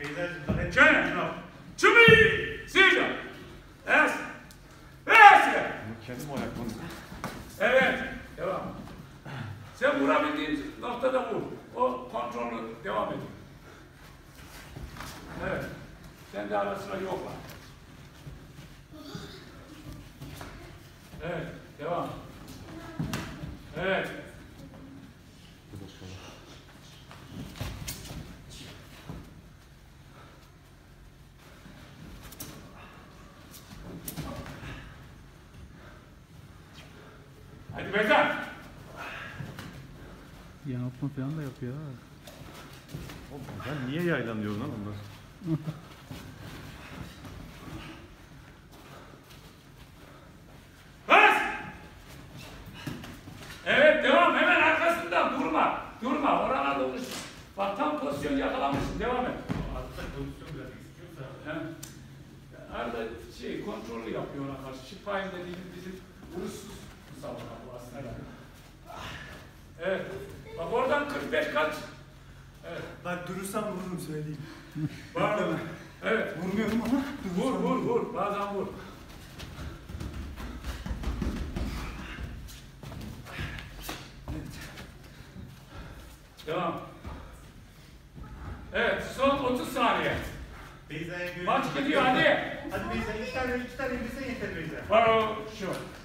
Çumi! Seyircan! Evet. Evet. Kendim ayaklandım. Evet. Devam. Sen vurabildiğin noktada vur. O kontrolü devam edin. Evet. Sen de ara sıra yokla. Evet. Devam. Evet. Hadi Beyza. Yanıltma falan da yapıyor ha. Oğlum ben niye yaylanıyorum lan onlar? Bas! Evet devam. Hemen arkasından durma. Durma. Orana doğru. Bak tam pozisyon yakalamışsın. Devam et. Aslında pozisyon biraz istiyorsa. Arada kontrolü yapıyor ona karşı. Şifayim dediğimiz bizim vuruş musabaka bu aslında. Evet. Bak oradan 45 kaç. Evet. Bak durursam vururum söyleyeyim. Var mı? Evet. Vurmuyorum ama Vur. Bazen vur. Evet. Devam. Evet. Son 30 saniye. Beyza'ya göre. Maç gidiyor hadi. Hadi Beyza iki tane indirsen yeter Beyza. Var o şu.